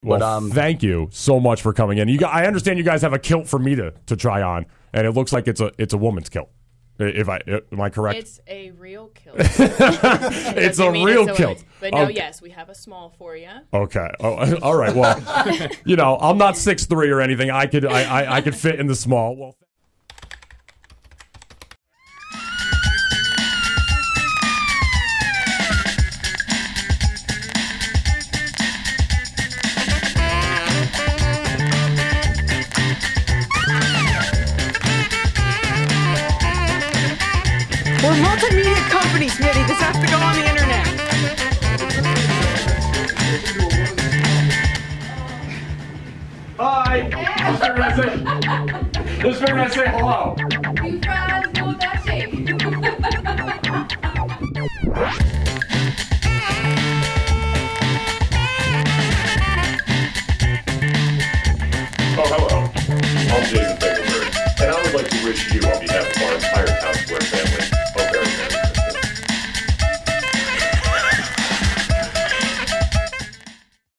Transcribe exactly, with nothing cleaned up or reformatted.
Well, but um, thank you so much for coming in. You guys, I understand you guys have a kilt for me to, to try on, and it looks like it's a it's a woman's kilt. If I am I correct? It's a real kilt. It's a real it's kilt. A, but no, okay. yes, we have a small for you. Okay. Oh, all right. Well, you know, I'm not six three or anything. I could I, I I could fit in the small. Well. We're a multimedia company, Smitty. This has to go on the internet. Hi. Just figured I'd say, just figured I'd say hello. You guys know that shake. Oh, hello. I'm Jason Bakerberg, and I would like to wish you on behalf